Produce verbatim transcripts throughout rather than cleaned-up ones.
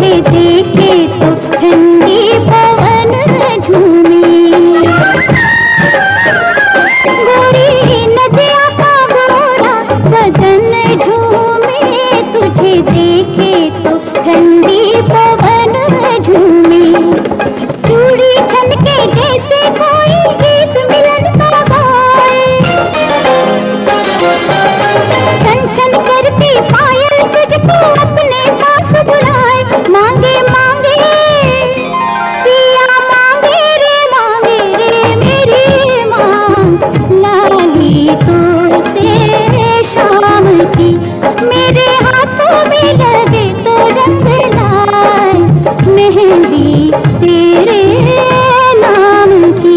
तुझे देखे तो ठंडी पवन झूमे। गोरी नदिया का गोरा बदन झूमे, तुझे देखे तो ठंडी पवन झूमे। चूड़ी छनके जैसे कोई गीत मिलन का गाए, छन छन करती पायल तुझको अपने पास बुलाए। मांगे मांगे पिया मांगे रे, मांगे रे मेरी मांग, लाली तो से शाम की। मेरे हाथों में लगे तो रंग लाए, मेहंदी तेरे नाम की।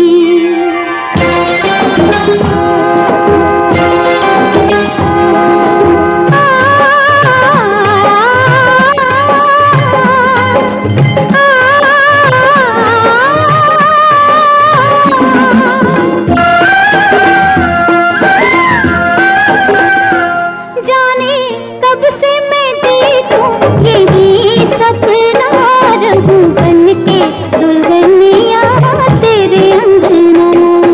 जाने कब से मैं देखूं यही सपना, रहूं बन के दुल्हनिया तेरे अंगना।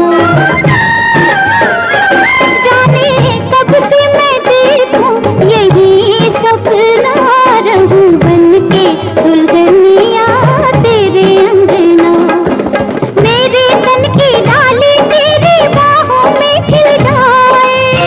जाने कब से मैं देखूं यही सपना, रहूं बन के दुल्हनिया तेरे अंगना। मेरे तन की डाली तेरी बाहों में खिल जाए,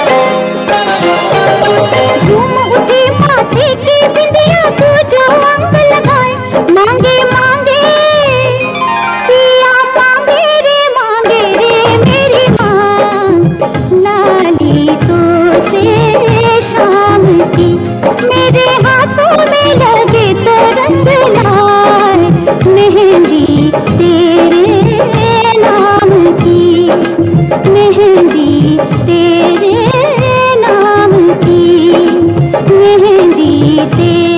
झूम उठी माथे की बिंदिया तू जो अंग लगाए। मांगे मांगे पिया मांगे रे, मांगे रे मेरी मांग, लाली तो से शाम की। मेरे हाथों में लगे तो रंग लाए, मेहंदी तेरे नाम की, मेहंदी तेरे नाम की, मेहंदी तेरे